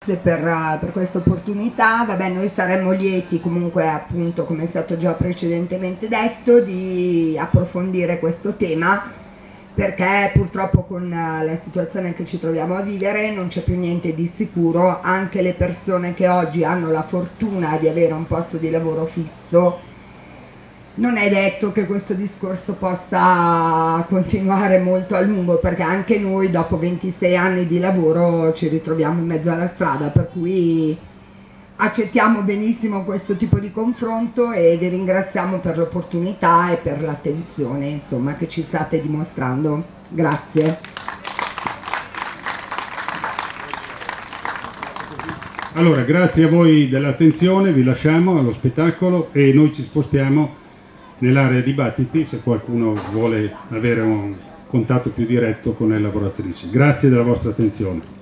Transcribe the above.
per questa opportunità. Vabbè, noi saremmo lieti comunque, appunto, come è stato già precedentemente detto, di approfondire questo tema, perché purtroppo con la situazione che ci troviamo a vivere non c'è più niente di sicuro. Anche le persone che oggi hanno la fortuna di avere un posto di lavoro fisso, non è detto che questo discorso possa continuare molto a lungo, perché anche noi dopo 26 anni di lavoro ci ritroviamo in mezzo alla strada, per cui accettiamo benissimo questo tipo di confronto e vi ringraziamo per l'opportunità e per l'attenzione, insomma, che ci state dimostrando. Grazie. Allora, grazie a voi dell'attenzione, vi lasciamo allo spettacolo e noi ci spostiamo nell'area dibattiti se qualcuno vuole avere un contatto più diretto con le lavoratrici. Grazie della vostra attenzione.